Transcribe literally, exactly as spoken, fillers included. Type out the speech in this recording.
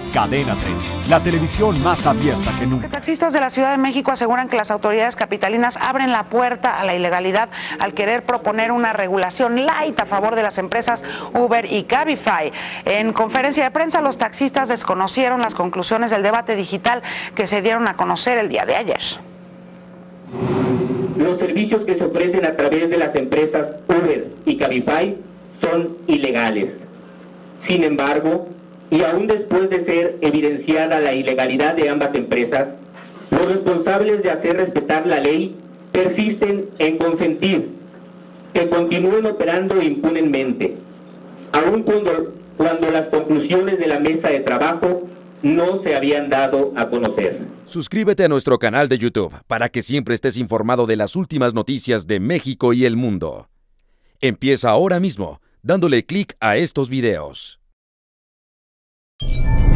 Cadena treinta, la televisión más abierta que nunca. Taxistas de la Ciudad de México aseguran que las autoridades capitalinas abren la puerta a la ilegalidad al querer proponer una regulación light a favor de las empresas Uber y Cabify. En conferencia de prensa, los taxistas desconocieron las conclusiones del debate digital que se dieron a conocer el día de ayer. Los servicios que se ofrecen a través de las empresas Uber y Cabify son ilegales. Sin embargo, y aún después de ser evidenciada la ilegalidad de ambas empresas, los responsables de hacer respetar la ley persisten en consentir que continúen operando impunemente, aun cuando, cuando las conclusiones de la mesa de trabajo no se habían dado a conocer. Suscríbete a nuestro canal de YouTube para que siempre estés informado de las últimas noticias de México y el mundo. Empieza ahora mismo dándole clic a estos videos.